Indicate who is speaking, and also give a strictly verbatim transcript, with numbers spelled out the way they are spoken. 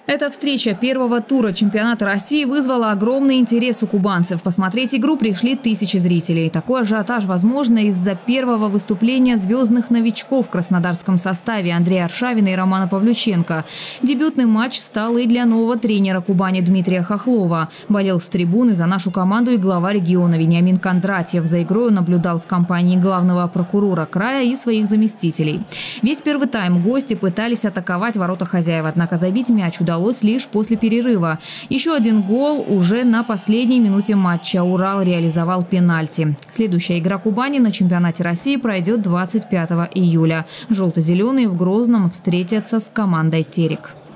Speaker 1: Эта встреча первого тура чемпионата России вызвала огромный интерес у кубанцев. Посмотреть игру пришли тысячи зрителей. Такой ажиотаж возможно из-за первого выступления звездных новичков в краснодарском составе Андрея Аршавина и Романа Павлюченко. Дебютный матч стал и для нового тренера Кубани Дмитрия Хохлова. Болел с трибуны за нашу команду и глава региона Вениамин Кондратьев. За игрой он наблюдал в компании главного прокурора края и своих заместителей. Весь первый тайм гости пытались атаковать ворота хозяев, однако забить мяч удалось лишь после перерыва. Еще один гол уже на последней минуте матча. Урал реализовал пенальти. Следующая игра Кубани на чемпионате России пройдет двадцать пятого июля. Желто-зеленые в Грозном встретятся с командой «Терек».